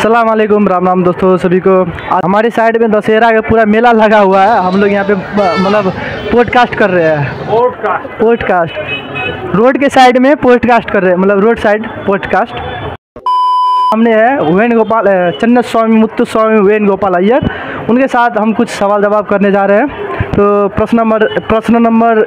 अस्सलाम वालेकुम, राम राम दोस्तों सभी को। हमारी साइड में दशहरा का पूरा मेला लगा हुआ है। हम लोग यहाँ पे मतलब पॉडकास्ट कर रहे हैं। पॉडकास्ट रोड के साइड में पॉडकास्ट कर रहे हैं, मतलब रोड साइड पॉडकास्ट। हमने है वेणुगोपाल चन्ना स्वामी मुत्तु स्वामी वेणुगोपाल अय्यर, उनके साथ हम कुछ सवाल जवाब करने जा रहे हैं। तो प्रश्न नंबर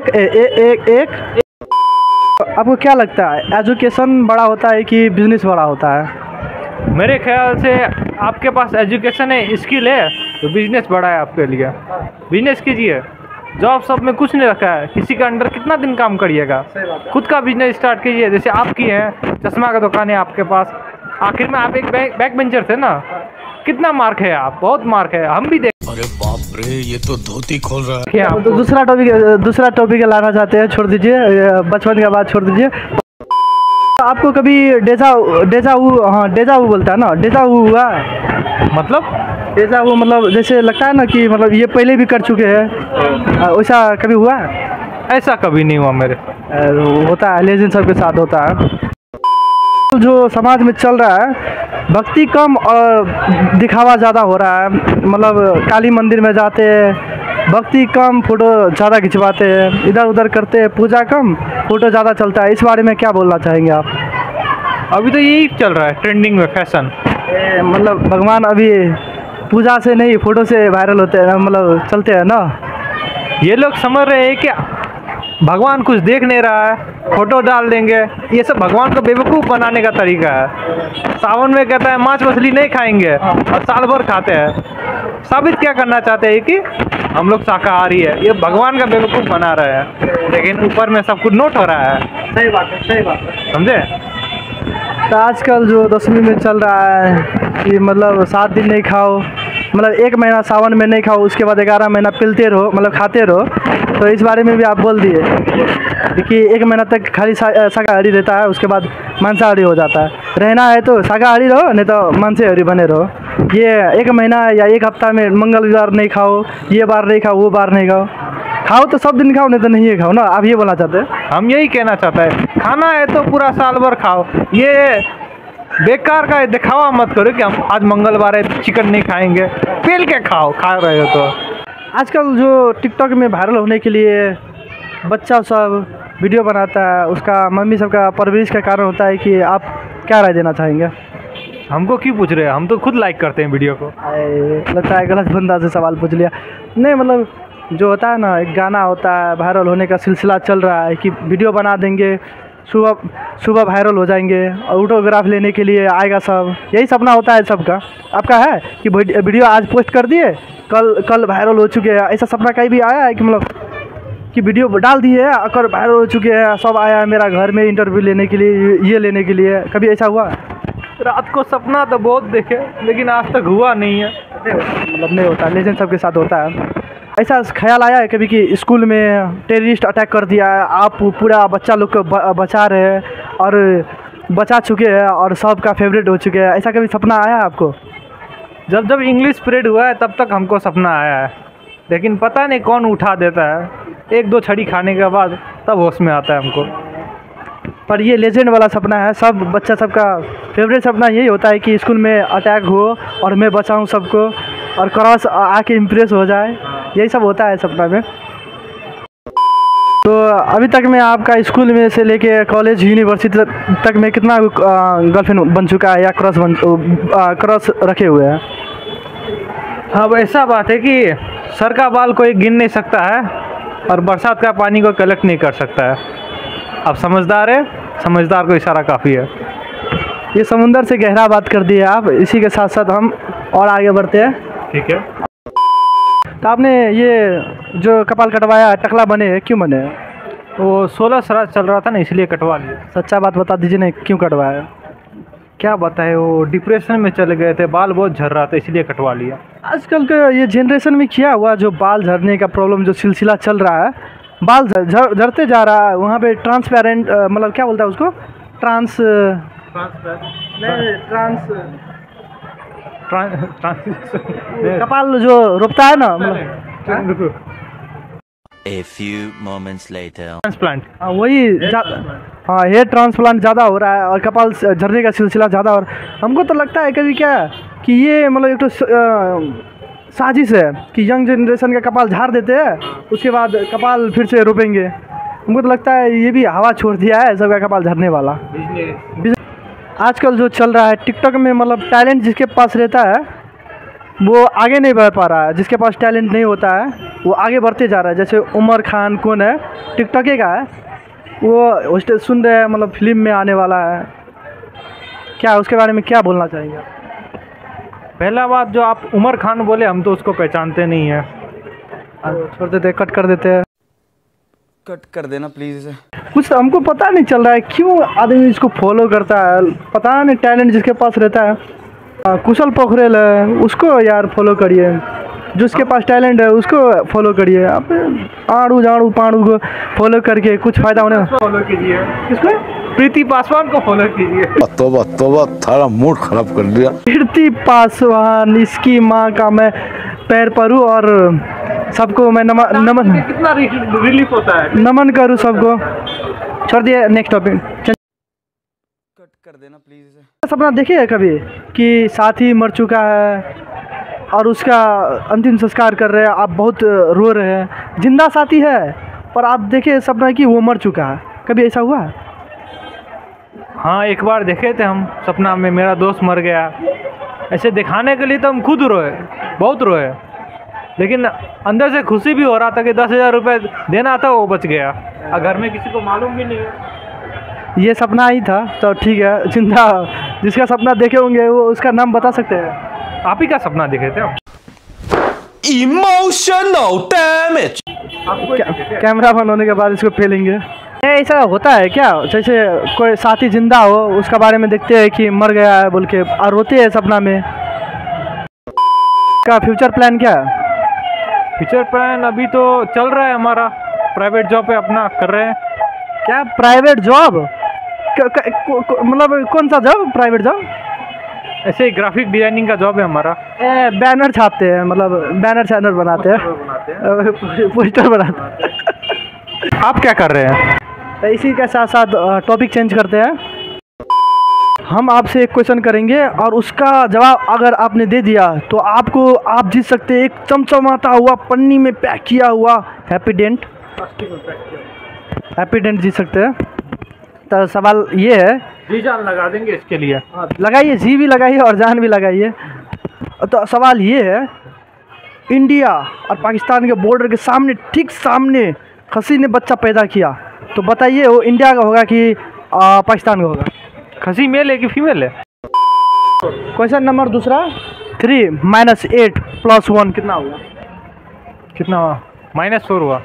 एक, आपको क्या लगता है, एजुकेशन बड़ा होता है कि बिजनेस बड़ा होता है? मेरे ख्याल से आपके पास एजुकेशन है, स्किल है, तो बिजनेस बड़ा है आपके लिए। बिजनेस कीजिए, जॉब सब में कुछ नहीं रखा है। किसी के अंडर कितना दिन काम करिएगा, खुद का बिजनेस स्टार्ट कीजिए। जैसे आपकी है, चश्मा का दुकान है आपके पास। आखिर में आप एक बैक बेंचर थे ना, कितना मार्क है आप, बहुत मार्क है, हम भी देख। अरे बाप रे, ये तो धोती खोल रहा है। तो दूसरा टॉपिक लाना चाहते हैं, छोड़ दीजिए, बचपन का बात छोड़ दीजिए। आपको कभी डेजा वू बोलता है ना, डेजा वू हुआ? मतलब डेजा वू मतलब जैसे लगता है ना कि मतलब ये पहले भी कर चुके हैं, वैसा कभी हुआ है? ऐसा कभी नहीं हुआ मेरे। होता है, लेजेंड सबके साथ होता है। जो समाज में चल रहा है, भक्ति कम और दिखावा ज़्यादा हो रहा है। मतलब काली मंदिर में जाते हैं, भक्ति कम, फोटो ज़्यादा खिंचवाते हैं, इधर उधर करते हैं, पूजा कम, फोटो ज़्यादा चलता है। इस बारे में क्या बोलना चाहेंगे आप? अभी तो यही चल रहा है ट्रेंडिंग में, फैशन। मतलब भगवान अभी पूजा से नहीं, फोटो से वायरल होते हैं, मतलब चलते हैं ना। ये लोग समझ रहे हैं कि भगवान कुछ देख नहीं रहा है, फोटो डाल देंगे। ये सब भगवान को बेवकूफ़ बनाने का तरीका है। सावन में कहता है मांस मछली नहीं खाएंगे और साल भर खाते हैं। साबित क्या करना चाहते हैं कि हम लोग शाकाहारी है। ये भगवान का बेवकूफ़ बना रहे हैं, लेकिन ऊपर में सब कुछ नोट हो रहा है। सही बात है, सही बात है, समझे? तो आजकल जो 10वीं में चल रहा है कि मतलब 7 दिन नहीं खाओ, मतलब 1 महीना सावन में नहीं खाओ, उसके बाद 11 महीना पिलते रहो, मतलब खाते रहो। तो इस बारे में भी आप बोल दिए कि 1 महीना तक खाली शाकाहारी रहता है, उसके बाद मांसाहारी हो जाता है। रहना है तो शाकाहारी रहो, नहीं तो मांसाहारी बने रहो। ये 1 महीना या 1 हफ्ता में मंगलवार नहीं खाओ, ये बार नहीं खाओ, वो बार नहीं खाओ तो सब दिन खाओ, नहीं तो नहीं खाओ ना। आप ये बोलना चाहते हैं? हम यही कहना चाहते हैं, खाना है तो पूरा साल भर खाओ। ये बेकार का दिखावा मत करो कि हम आज मंगलवार है चिकन नहीं खाएंगे। पेल के खाओ, खा रहे हो तो। आजकल जो टिकटॉक में वायरल होने के लिए बच्चा सब वीडियो बनाता है, उसका मम्मी सबका परवरिश का कारण होता है कि आप क्या राय देना चाहेंगे? हमको क्यों पूछ रहे हैं, हम तो खुद लाइक करते हैं वीडियो को। लगता है गलत बंदा से सवाल पूछ लिया। नहीं मतलब जो होता है ना, एक गाना होता है, वायरल होने का सिलसिला चल रहा है कि वीडियो बना देंगे, सुबह वायरल हो जाएंगे और ऑटोग्राफ लेने के लिए आएगा सब। यही सपना होता है सबका। आपका है कि वीडियो आज पोस्ट कर दिए, कल वायरल हो चुके हैं? ऐसा सपना कहीं भी आया है कि मतलब कि वीडियो डाल दिए अगर वायरल हो चुके हैं, सब आया है मेरा घर में इंटरव्यू लेने के लिए, ये लेने के लिए? कभी ऐसा हुआ? रात को सपना तो बहुत देखे, लेकिन आज तक हुआ नहीं है। मतलब नहीं होता, लेजेंड सबके साथ होता है। ऐसा ख्याल आया है कभी कि स्कूल में टेररिस्ट अटैक कर दिया है, आप पूरा बच्चा लोग को बचा रहे हैं और बचा चुके हैं और सबका फेवरेट हो चुके हैं? ऐसा कभी सपना आया है आपको? जब इंग्लिश पीरियड हुआ है तब तक हमको सपना आया है, लेकिन पता नहीं कौन उठा देता है। 1-2 छड़ी खाने के बाद तब होश में आता है हमको। पर ये लेजेंड वाला सपना है, सब बच्चा सबका फेवरेट सपना यही होता है कि स्कूल में अटैक हो और मैं बचाऊं सबको और क्रॉस आके इम्प्रेस हो जाए। यही सब होता है सपना में। तो अभी तक में आपका स्कूल में से लेके कॉलेज यूनिवर्सिटी तक में कितना गर्लफ्रेंड बन चुका है या क्रॉस रखे हुए हैं? अब ऐसा बात है कि सर का बाल कोई गिन नहीं सकता है और बरसात का पानी को कलेक्ट नहीं कर सकता है। अब समझदार है, समझदार को इशारा काफ़ी है। ये समुंदर से गहरा बात कर दी है आप। इसी के साथ साथ हम और आगे बढ़ते हैं। ठीक है। तो आपने ये जो कपाल कटवाया, टकला बने, क्यों बने? वो 16 श्राद्ध चल रहा था ना, इसलिए कटवा लिया। सच्चा बात बता दीजिए ना, क्यों कटवाया? क्या बताए, वो डिप्रेशन में चले गए थे, बाल बहुत झड़ रहा था, इसलिए कटवा लिया। आजकल के ये जनरेशन में क्या हुआ, जो बाल झड़ने का प्रॉब्लम जो सिलसिला चल रहा है, बाल झड़ते जा रहा है। वहाँ पे ट्रांसपेरेंट मतलब क्या बोलता है उसको, कपाल जो रोपता है ना, मतलब A few moments later. Transplant. वही हाँ हेयर ट्रांसप्लांट ज़्यादा हो रहा है और कपाल झड़ने का सिलसिला ज़्यादा। और हमको तो लगता है कभी क्या कि ये मतलब एक तो साजिश है कि यंग जनरेशन का कपाल झाड़ देते हैं, उसके बाद कपाल फिर से रोपेंगे। हमको तो लगता है ये भी हवा छोड़ दिया है सबका कपाल झड़ने वाला। आजकल जो चल रहा है टिकटॉक में, मतलब टैलेंट जिसके पास रहता है वो आगे नहीं बढ़ पा रहा है, जिसके पास टैलेंट नहीं होता है वो आगे बढ़ते जा रहा है। जैसे उमर खान कौन है, टिकटॉके का है, वो सुन रहे हैं मतलब फिल्म में आने वाला है। क्या उसके बारे में क्या बोलना चाहेंगे? पहला बात, जो आप उमर खान बोले हम तो उसको पहचानते नहीं है। छोड़ देते, कट कर देते हैं। कट कर देना प्लीज़ इसे। कुछ हमको पता नहीं चल रहा है क्यों आदमी इसको फॉलो करता है, पता नहीं। टैलेंट जिसके पास रहता है, कुशल पोखरेल है, उसको यार फॉलो करिए। जिसके पास टैलेंट है उसको फॉलो करिए। आप आड़ू झाड़ू पाड़ू को फॉलो करके कुछ फ़ायदा होने फॉलो कीजिए। किसको? प्रीति पासवान को फॉलो कीजिए। तोबा तोबा, थारा मूड खराब कर दिया। प्रीति पासवान, इसकी माँ का मैं पैर परूँ और सबको मैं नमन कितना रिलीफ होता है, नमन करूँ सबको। छोड़ दिए, नेक्स्ट टॉपिक। कट कर देना प्लीज़ इसे। सपना देखिए कभी कि साथी मर चुका है और उसका अंतिम संस्कार कर रहे हैं, आप बहुत रो रहे हैं। जिंदा साथी है पर आप देखिए सपना कि वो मर चुका है। कभी ऐसा हुआ है? हाँ, एक बार देखे थे हम सपना में, मेरा दोस्त मर गया। ऐसे दिखाने के लिए तो हम खुद रोए, बहुत रोए, लेकिन अंदर से खुशी भी हो रहा था कि 10,000 रुपये देना था, वो बच गया और घर में किसी को मालूम भी नहीं है। ये सपना ही था तो ठीक है। जिंदा जिसका सपना देखे होंगे वो उसका नाम बता सकते हैं? आप ही का सपना देखे थे हम। Emotional damage. कैमरा बंद होने के बाद इसको फेलेंगे। ऐसा होता है क्या, जैसे कोई साथी जिंदा हो उसका बारे में देखते हैं कि मर गया है बोल के और रोते हैं सपना में? क्या फ्यूचर प्लान क्या है? फ्यूचर प्लान अभी तो चल रहा है हमारा, प्राइवेट जॉब पे अपना कर रहे हैं। क्या प्राइवेट जॉब? मतलब कौन सा जॉब? Private job? ऐसे ही ग्राफिक डिजाइनिंग का जॉब है हमारा। बैनर छापते हैं, मतलब बैनर चैनल बनाते हैं, पोस्टर बनाते हैं। आप क्या कर रहे हैं? तो इसी के साथ साथ टॉपिक चेंज करते हैं। हम आपसे एक क्वेश्चन करेंगे और उसका जवाब अगर आपने दे दिया तो आप जीत सकते हैं एक चमचमाता हुआ पन्नी में पैक किया हुआ हैप्पी डेंट जीत सकते हैं। तो सवाल ये है, जी जान लगा देंगे इसके लिए। लगाइए, जी भी लगाइए और जान भी लगाइए। तो सवाल ये है, इंडिया और पाकिस्तान के बॉर्डर के सामने, ठीक सामने खसी ने बच्चा पैदा किया, तो बताइए वो इंडिया का होगा कि पाकिस्तान का होगा? खसी मेल है कि फीमेल है? क्वेश्चन नंबर दूसरा, 3 - 8 + 1 कितना हुआ? कितना हुआ? -4 हुआ।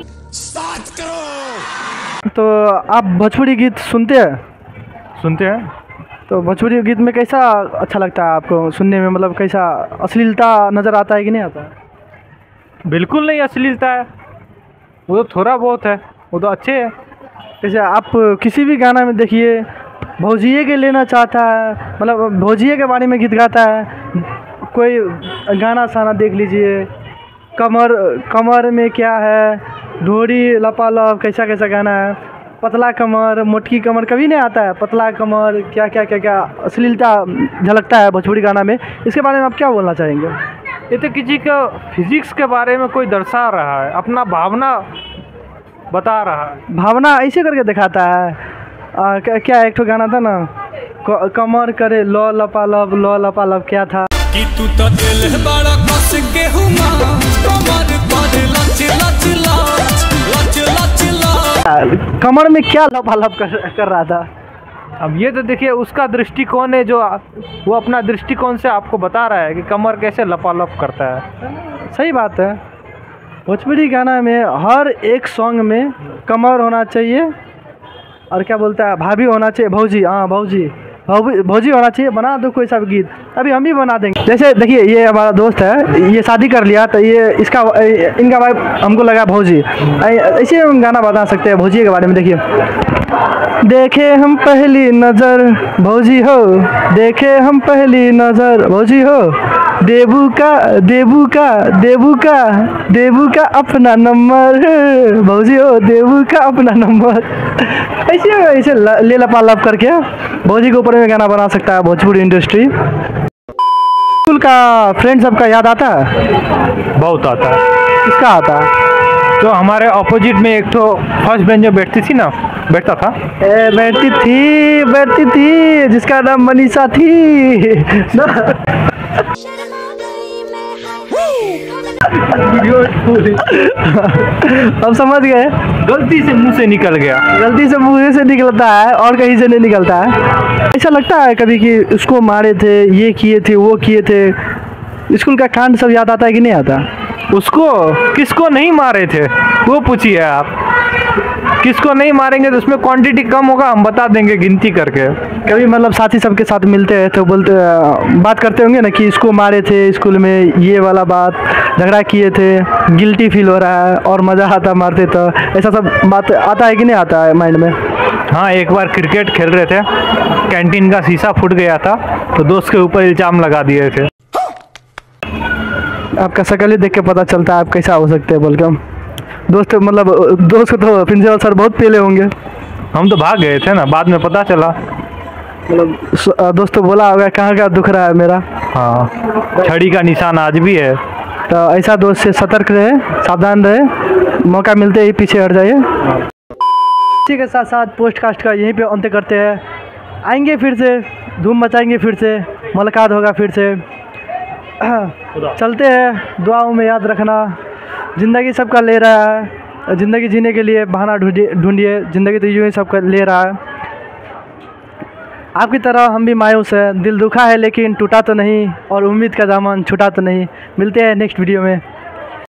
तो आप भोजपुरी गीत सुनते हैं? सुनते हैं। तो भोजपुरी गीत में कैसा अच्छा लगता है आपको सुनने में? मतलब कैसा अश्लीलता नज़र आता है कि नहीं आता है? बिल्कुल नहीं अश्लीलता है, वो तो थोड़ा बहुत है, वो तो अच्छे है। जैसे आप किसी भी गाना में देखिए भौजिए के लेना चाहता है, मतलब भौजिए के बारे में गीत गाता है। कोई गाना साना देख लीजिए, कमर में क्या है, ढोरी लपालप, कैसा कैसा गाना है, पतला कमर, मोटकी कमर, कभी नहीं आता है पतला कमर, क्या क्या क्या क्या अश्लीलता झलकता है भोजपुरी गाना में। इसके बारे में आप क्या बोलना चाहेंगे? ये तो किसी का फिजिक्स के बारे में कोई दर्शा रहा है, अपना भावना बता रहा है। भावना ऐसे करके दिखाता है। क्या एक तो गाना था ना, कमर करे लो लपालब, क्या था कि तू तो दिल बड़ा कस के हुआ, कमर पर लच लच लच लच लच। कमर में क्या लपालब कर रहा था? अब ये तो देखिए उसका दृष्टिकोण है, जो वो अपना दृष्टिकोण से आपको बता रहा है कि कमर कैसे लपालप करता है। सही बात है। भोजपुरी गाना में हर एक सॉन्ग में कमर होना चाहिए और क्या बोलता है, भाभी होना चाहिए, भौजी, हाँ भौजी होना चाहिए। बना दो कोई सा भी गीत, अभी हम भी बना देंगे। जैसे देखिए ये हमारा दोस्त है, ये शादी कर लिया तो ये इनका वाइफ हमको लगा भौजी, ऐसे हम गाना बता सकते हैं भौजी के बारे में। देखिए देखे हम पहली नजर भौजी हो, देखे हम पहली नजर भौजी हो, देबू का देबू का देबू का देबू का अपना नंबर भौजी हो, देबू का अपना नंबर। ऐसे ले लपालप करके भौजी के ऊपर में गाना बना सकता है भोजपुरी इंडस्ट्री। स्कूल का फ्रेंड सबका याद आता है? बहुत आता है। किसका आता है? तो हमारे ऑपोजिट में एक तो फर्स्ट बेंच में बैठती थी ना, बैठता था, बैठती थी जिसका नाम मनीषा थी ना। अब समझ गए, गलती से मुंह से निकल गया। गलती से मुंह से निकलता है और कहीं से नहीं निकलता है। ऐसा लगता है कभी कि उसको मारे थे, ये किए थे, वो किए थे। स्कूल का कांड सब याद आता है कि नहीं आता? उसको किसको नहीं मारे थे वो पूछिए आप। किसको नहीं मारेंगे तो उसमें क्वांटिटी कम होगा, हम बता देंगे गिनती करके। कभी मतलब साथी सबके साथ मिलते हैं तो बोलते बात करते होंगे ना कि इसको मारे थे स्कूल में, ये वाला बात, झगड़ा किए थे, गिल्टी फील हो रहा है और मज़ा आता मारते तो, ऐसा सब बात आता है कि नहीं आता है माइंड में? हाँ, एक बार क्रिकेट खेल रहे थे, कैंटीन का शीशा फूट गया था तो दोस्त के ऊपर इल्जाम लगा दिए थे। आपका शक्ल ही देख के पता चलता है आप कैसा हो सकते हैं बोल के। दोस्त मतलब दोस्त को तो प्रिंसिपल सर बहुत पहले होंगे। हम तो भाग गए थे ना, बाद में पता चला। मतलब दोस्त तो बोला होगा कहाँ का दुख रहा है मेरा। हाँ, छड़ी का निशान आज भी है। तो ऐसा दोस्त से सतर्क रहे, सावधान रहे, मौका मिलते ही पीछे हट जाइए। इसी के साथ साथ पोस्टकास्ट का यहीं पे अंत करते हैं। आएंगे फिर से, धूम मचाएंगे फिर से, मुलाकात होगा फिर से। चलते हैं, दुआओं में याद रखना, ज़िंदगी सबका ले रहा है, ज़िंदगी जीने के लिए बहाना ढूंढिए, ज़िंदगी तो यूँ ही सबका ले रहा है। आपकी तरह हम भी मायूस हैं, दिल दुखा है लेकिन टूटा तो नहीं, और उम्मीद का दामन छूटा तो नहीं। मिलते हैं नेक्स्ट वीडियो में।